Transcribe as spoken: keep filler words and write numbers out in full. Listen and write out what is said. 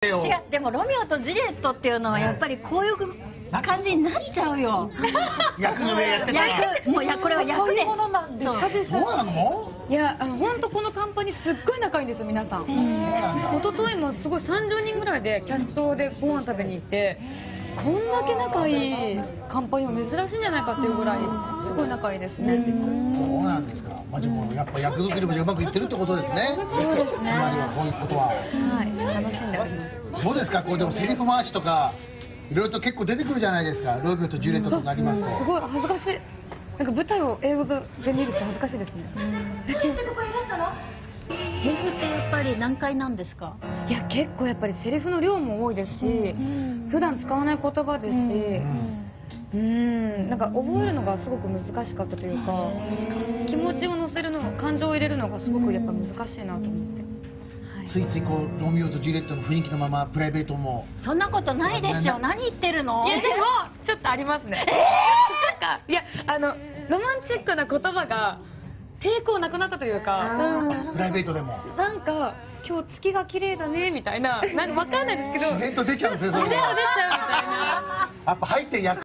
よ。 違う、でもロミオとジュリエットっていうのはやっぱりこういう感じになっちゃうよ。 役の上やってたら。 役、もうや、これは役で。 そういうものなんですか。 そうなの？ いや、あの本当このカンパニーすっごい仲いいんですよ皆さん。一昨日もすごいさんじゅうにんぐらいでキャストでご飯食べに行って、こんだけ仲いいカンパニーも珍しいんじゃないかっていうぐらいすごい仲いいですね。 そうなんですか。まあ、でもやっぱ役作りもうまくいってるってことですね。 そうですね。 つまりはこういうことは。 はい、楽しんでおります。 どうですか、これでもセリフ回しとかいろいろと結構出てくるじゃないですか。ロミオとジュリエットとなりますと。 すごい恥ずかしい。なんか舞台を英語で見ると恥ずかしいですね。 セリフってやっぱり何回なんですか？ いや、結構やっぱりセリフの量も多いですし、普段使わない言葉ですし、うん、なんか覚えるのがすごく難しかったというか、気持ちを乗せるの、感情を入れるのがすごくやっぱ難しいなと思って。 ついついこうロミオとジュリエットの雰囲気のままプライベートも。 そんなことないでしょ。何言ってるの？ いやでもちょっとありますね。なんかいやあのロマンチックな言葉が抵抗なくなったというか、 プライベートでもなんか今日月が綺麗だねみたいな、なんかわかんないですけど、 自然と出ちゃうんですね、それ出ちゃう出ちゃうみは。 たいな。 やっぱ入って役